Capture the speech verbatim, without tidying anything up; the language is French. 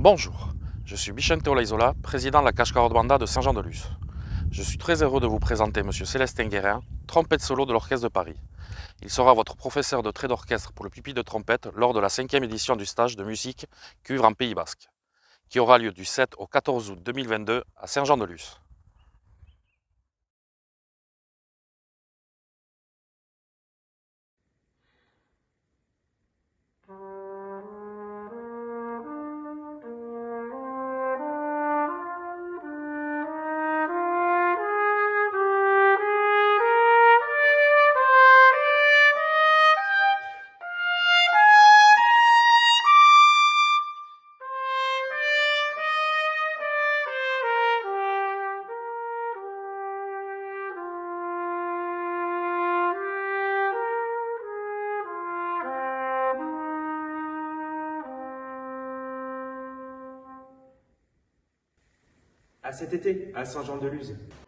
Bonjour, je suis Vicente Olaizola, président de la Cache-Carotte Banda de Saint-Jean-de-Luz. Je suis très heureux de vous présenter M. Célestin Guérin, trompette solo de l'Orchestre de Paris. Il sera votre professeur de trait d'orchestre pour le pupitre de trompette lors de la cinquième édition du stage de musique cuivre en Pays Basque, qui aura lieu du sept au quatorze août deux mille vingt-deux à Saint-Jean-de-Luz. À cet été, à Saint-Jean-de-Luz.